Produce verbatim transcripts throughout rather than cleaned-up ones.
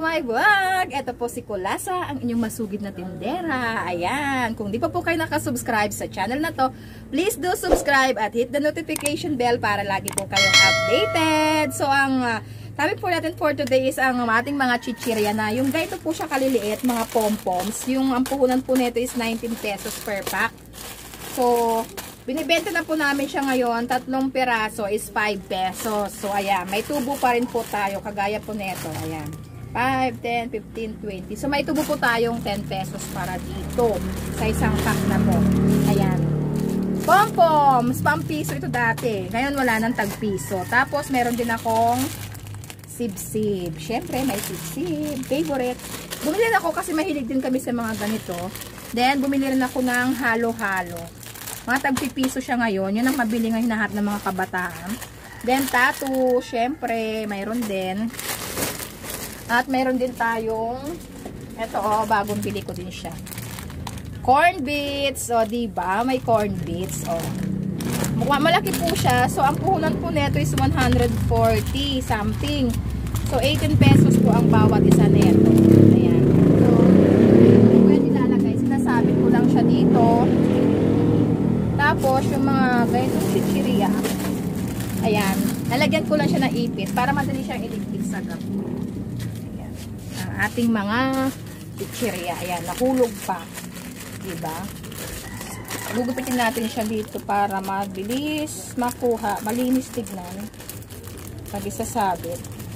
to my vlog! Ito po si Kulasa, ang inyong masugid na tindera. Ayan, kung di pa po kayo nakasubscribe sa channel na to, please do subscribe at hit the notification bell para lagi po kayong updated. So, ang uh, topic po natin for today is ang ating mga chichirya na. Yung ganito po siya kaliliit, mga pom-poms. Yung ang puhunan po nito is nineteen pesos per pack. So, binibenta na po namin siya ngayon, tatlong piraso is five pesos. So, ayan, may tubo pa rin po tayo, kagaya po nito, ayan. five, ten, fifteen, twenty. So, may tubo po tayong ten pesos para dito, sa isang pack na po. Ayan. Pom-poms, pang-piso ito dati. Ngayon, wala nang tag-piso. Tapos, meron din akong sib-sib. Siyempre, may sib-sib. Favorite. Bumili rin ako kasi mahilig din kami sa mga ganito. Then, bumili rin ako ng halo-halo. Mga tagpipiso siya ngayon. Yun ang mabili nga hinahanap ng mga kabataan. Then, tattoo. Syempre, mayroon din. At mayroon din tayong eto, oh, bagong bili ko din siya. Corn beets. O, oh, diba? May corn beets. O. Oh. Malaki po siya. So, ang puhunan po neto is one hundred forty something. So, eighteen pesos po ang bawat isa neto. Ayan. So, pwede lalagay. Sinasabit ko lang siya dito. Tapos, yung mga ganitong chichirya, ayan, nalagyan ko lang siya ng ipit para madali siyang iligpit sa gap. Ayan, ang ating mga chichirya, ayan, nahulog pa. Diba? Gugupitin natin siya dito para mabilis makuha, malinis tignan. Pag isasabit.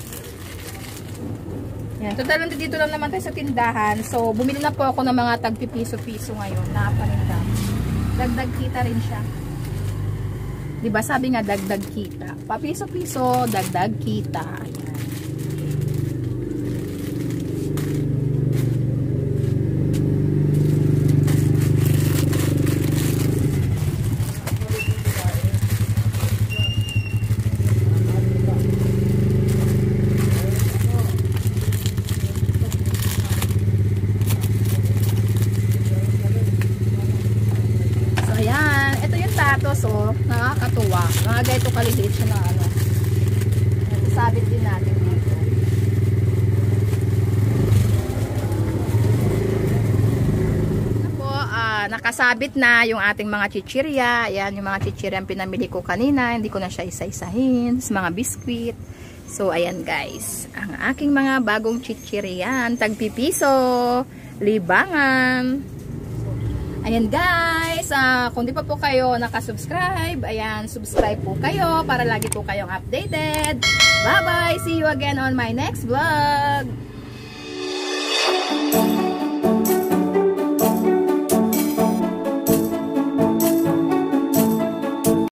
Ayan, total dito lang naman tayo sa tindahan. So, bumili na po ako ng mga tagpipiso-piso ngayon na paninda. Dagdag kita rin siya. Diba sabi nga dagdag kita. Papiso-piso, dagdag kita. Ayan. So, nakakatuwa. Mga ganito kaliliit siya na ano. Sabit din natin dito. Ito po, uh, nakasabit na yung ating mga chichirya. Ayan, yung mga chichirya ang pinamili ko kanina. Hindi ko na siya isa-isahin. Mga biskwit. So, ayan guys. Ang aking mga bagong chichiryan. Tagpipiso. Libangan. Ayan guys, uh, kung di pa po kayo nakasubscribe, ayan, subscribe po kayo para lagi po kayong updated. Bye bye! See you again on my next vlog!